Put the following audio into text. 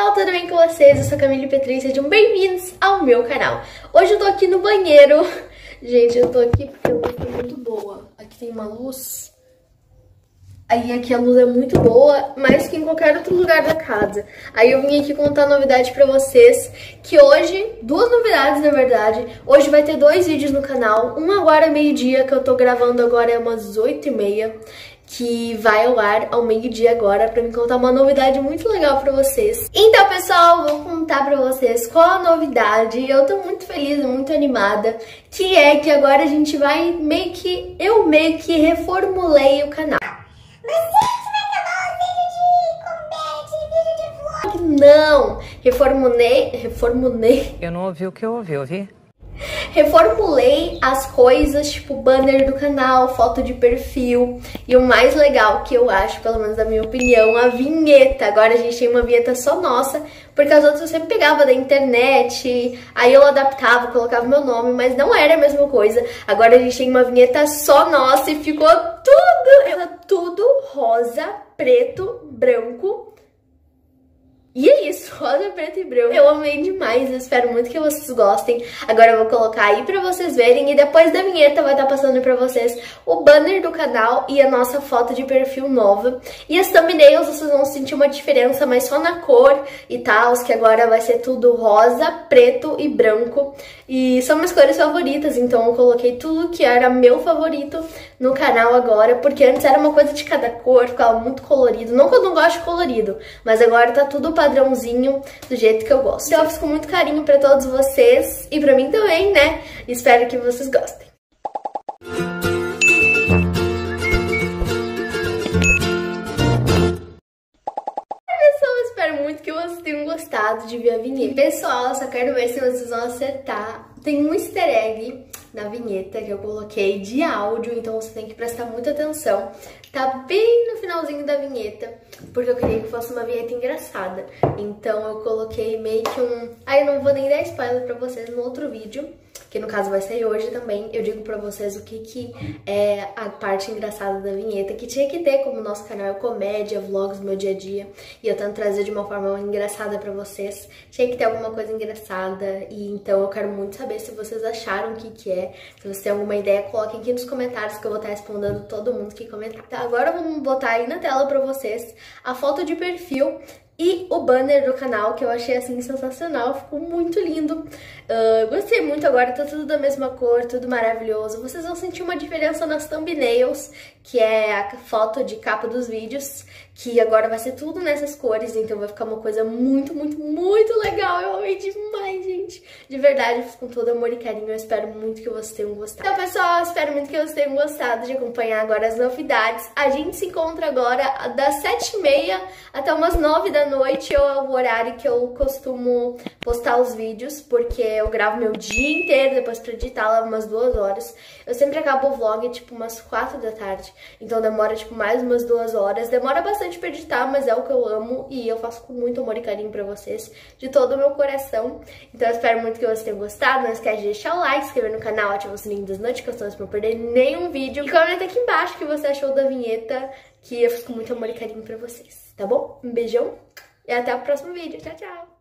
pessoal, tudo bem com vocês? Eu sou a Camille Petri, sejam bem-vindos ao meu canal. Hoje eu tô aqui no banheiro. Gente, eu tô aqui porque a luz é muito boa. Aqui tem uma luz. Aí aqui a luz é muito boa, mais que em qualquer outro lugar da casa. Aí eu vim aqui contar novidade pra vocês, que hoje, duas novidades na verdade. Hoje vai ter dois vídeos no canal, um agora meio-dia, que eu tô gravando agora é umas 8h30, que vai ao ar ao meio-dia agora, pra me contar uma novidade muito legal pra vocês. Então, pessoal, vou contar pra vocês qual a novidade. Eu tô muito feliz, muito animada, que é que agora a gente vai eu meio que reformulei o canal. Mas gente, vai acabar o vídeo de comédia, vídeo de vlog. Não, reformulei. Eu não ouvi o que eu ouvi, Reformulei as coisas, tipo banner do canal, foto de perfil. E o mais legal que eu acho, pelo menos na minha opinião, a vinheta. Agora a gente tem uma vinheta só nossa, porque as outras eu sempre pegava da internet, aí eu adaptava, colocava meu nome, mas não era a mesma coisa. Agora a gente tem uma vinheta só nossa e ficou tudo rosa, preto, branco. E é isso, rosa, preto e branco. Eu amei demais, eu espero muito que vocês gostem. Agora eu vou colocar aí pra vocês verem e depois da vinheta vai estar passando pra vocês o banner do canal e a nossa foto de perfil nova. E as thumbnails vocês vão sentir uma diferença, mas só na cor e tal, que agora vai ser tudo rosa, preto e branco. E são minhas cores favoritas, então eu coloquei tudo que era meu favorito no canal agora, porque antes era uma coisa de cada cor, ficava muito colorido. Não que eu não gosto de colorido, mas agora tá tudo padrãozinho do jeito que eu gosto. Então eu fiz com muito carinho pra todos vocês e pra mim também, né? Espero que vocês gostem. Pessoal, espero muito que vocês tenham gostado de ver a vinheta. Pessoal, eu só quero ver se vocês vão acertar. Tem um easter egg na vinheta que eu coloquei de áudio, então você tem que prestar muita atenção. Tá bem no finalzinho da vinheta, porque eu queria que fosse uma vinheta engraçada. Então eu coloquei meio que um... eu não vou nem dar spoiler pra vocês no outro vídeo, que no caso vai sair hoje também. Eu digo pra vocês o que é a parte engraçada da vinheta, que tinha que ter, como o nosso canal é comédia, vlogs do meu dia a dia, e eu tento trazer de uma forma engraçada pra vocês. Tinha que ter alguma coisa engraçada, e então eu quero muito saber se vocês acharam o que é. Se vocês têm alguma ideia, coloquem aqui nos comentários que eu vou estar respondendo todo mundo que comentar. Tá, agora vamos botar aí na tela pra vocês a foto de perfil e o banner do canal, que eu achei assim sensacional, ficou muito lindo. Gostei muito, agora tá tudo da mesma cor, tudo maravilhoso. Vocês vão sentir uma diferença nas thumbnails, que é a foto de capa dos vídeos, que agora vai ser tudo nessas cores, então vai ficar uma coisa muito, muito, muito legal. Eu amei demais, gente. De verdade, eu fiz com todo amor e carinho, eu espero muito que vocês tenham gostado. Então, pessoal, eu espero muito que vocês tenham gostado de acompanhar agora as novidades. A gente se encontra agora das 7h30 até umas 9 da noite, ou é o horário que eu costumo postar os vídeos, porque eu gravo meu dia inteiro, depois pra editar lá umas 2 horas. Eu sempre acabo o vlog tipo umas 4 da tarde, então demora tipo mais umas 2 horas. Demora bastante pra editar, mas é o que eu amo e eu faço com muito amor e carinho pra vocês, de todo o meu coração. Então eu espero muito que vocês tenham gostado. Não esquece de deixar o like, se inscrever no canal, ativar o sininho das notificações pra não perder nenhum vídeo. E comenta aqui embaixo o que você achou da vinheta, que eu fiz com muito amor e carinho pra vocês, tá bom? Um beijão e até o próximo vídeo. Tchau, tchau!